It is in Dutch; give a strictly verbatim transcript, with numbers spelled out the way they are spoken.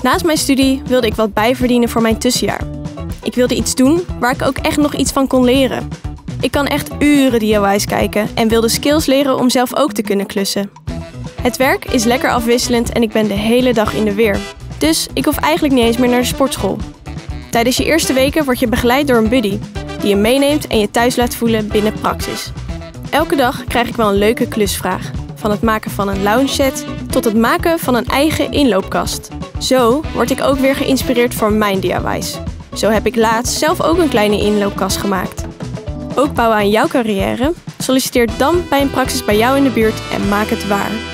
Naast mijn studie wilde ik wat bijverdienen voor mijn tussenjaar. Ik wilde iets doen waar ik ook echt nog iets van kon leren. Ik kan echt uren D I Y's kijken en wilde skills leren om zelf ook te kunnen klussen. Het werk is lekker afwisselend en ik ben de hele dag in de weer. Dus ik hoef eigenlijk niet eens meer naar de sportschool. Tijdens je eerste weken word je begeleid door een buddy die je meeneemt en je thuis laat voelen binnen Praxis. Elke dag krijg ik wel een leuke klusvraag. Van het maken van een lounge set tot het maken van een eigen inloopkast. Zo word ik ook weer geïnspireerd voor mijn D I Y's. Zo heb ik laatst zelf ook een kleine inloopkast gemaakt. Ook bouwen aan jouw carrière? Solliciteer dan bij een Praxis bij jou in de buurt en maak het waar.